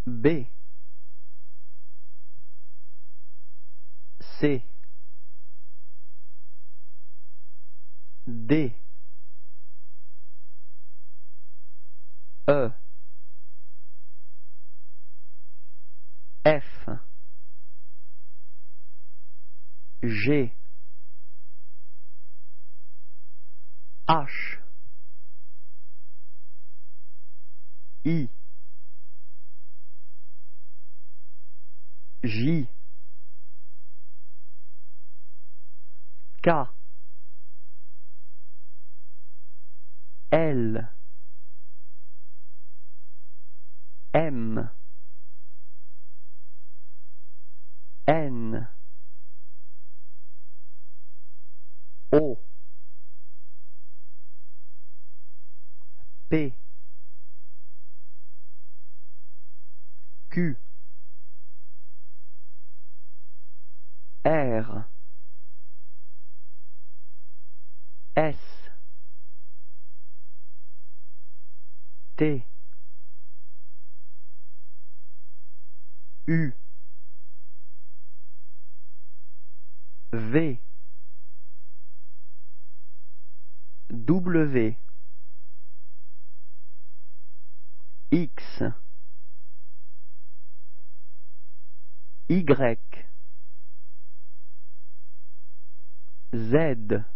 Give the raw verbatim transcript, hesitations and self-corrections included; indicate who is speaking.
Speaker 1: B C D E F G H I J K L M N O P Q R S T U V W X Y Z